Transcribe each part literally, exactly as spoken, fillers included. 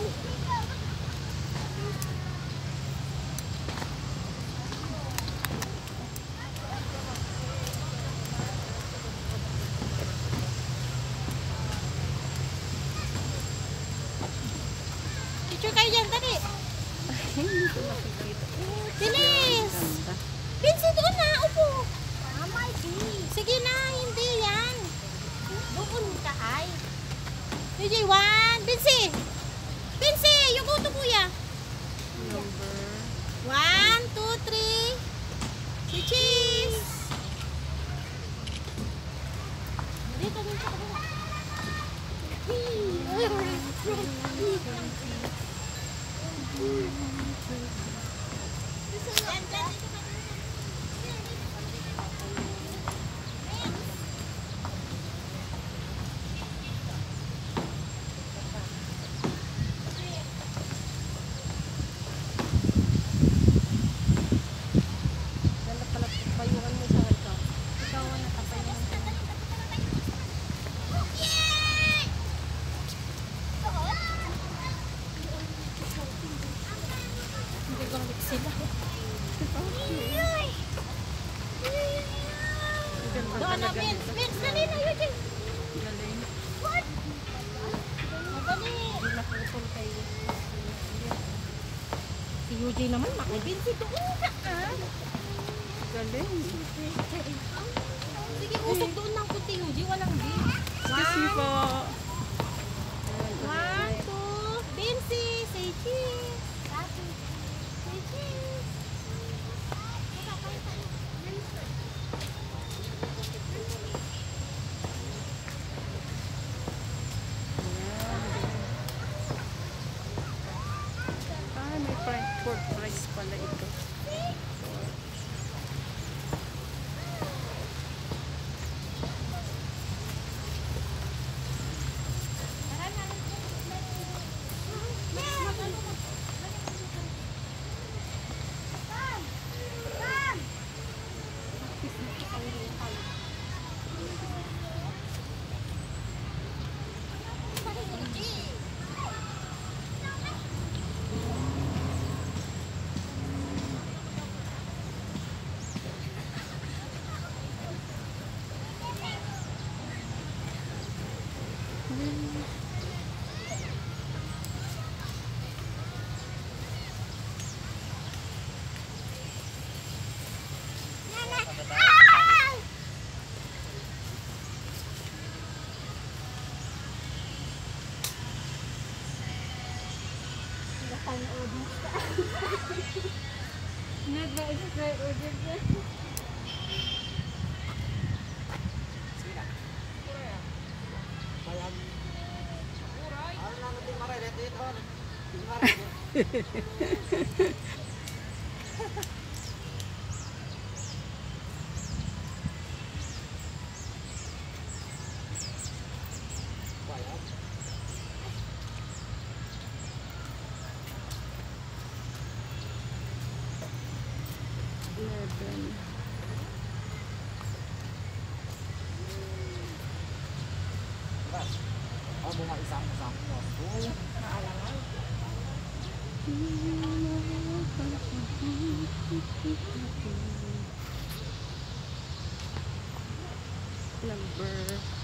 Picture kayo dyan, tadi. Hindi ko nakikita. Bilis! Binsi, doon na, upo. Sige na, hindi yan. Doon ka ay. D J one, Binsi! Binsi, yung uto kuya. Number. One, two, three. Si cheese. Dito, dito, dito. Sila. Doon na, Vince. Vince, dali na, Eugene. Galing. What? Madali. Hindi nakapul kayo. Si Eugene naman, maki Vince, doon ka, ah. Galing. Sige, usok doon ng puti, Eugene. Walang Vince. Excuse me po. One, two. Vince, say cheese. Say cheese. Ah, may pork rice pala ito. eleven. Oh, bunga isang-isang mo. Naalangan. Number.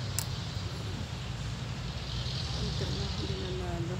Ito na, hindi nanalo.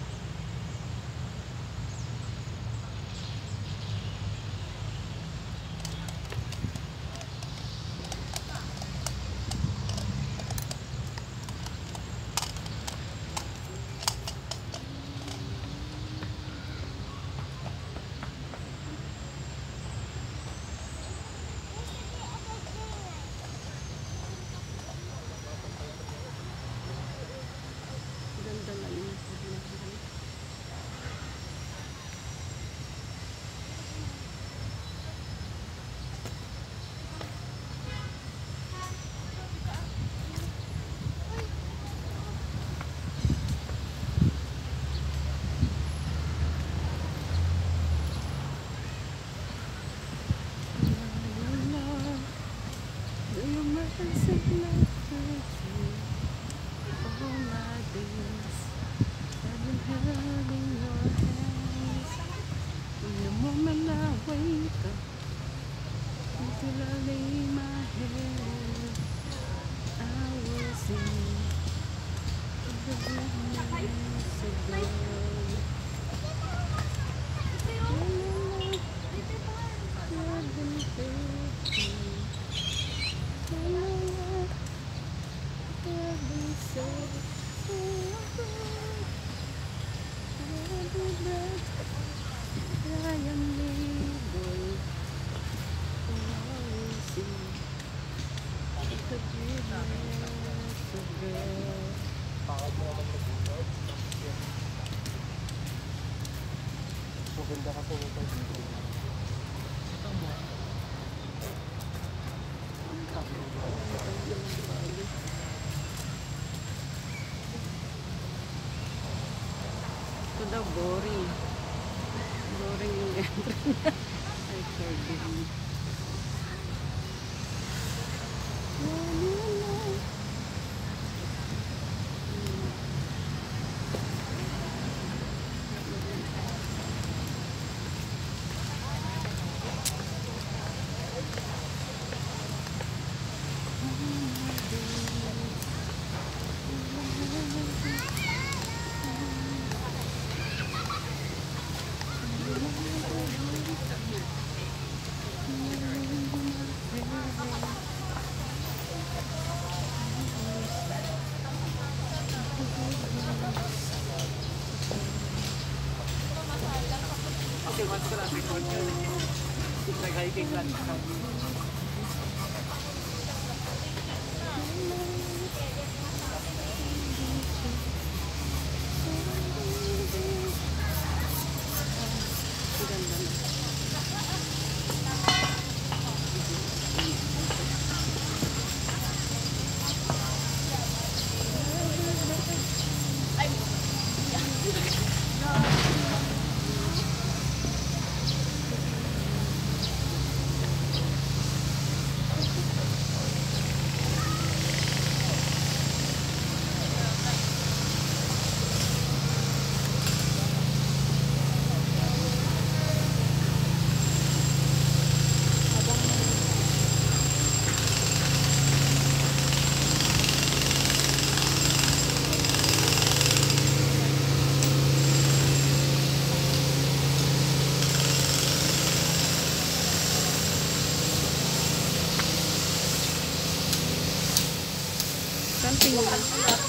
Maganda kasi ito. Ito daw boring. Boring yung entrance. Ay, forgive me. Okay, once ko lang record yun. Nag-hiking lang. Something